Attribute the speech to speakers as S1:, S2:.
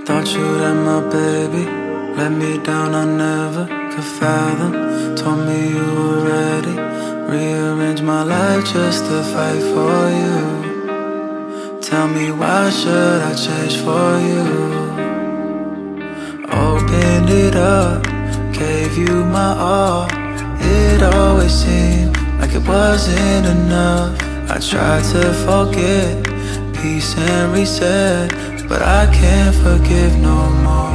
S1: Thought you'd have my baby. Let me down, I never could fathom. Told me you were ready. Rearrange my life just to fight for you. Tell me why should I change for you? Opened it up, gave you my all. It always seemed like it wasn't enough. I tried to forget, peace and reset, but I can't forgive no more.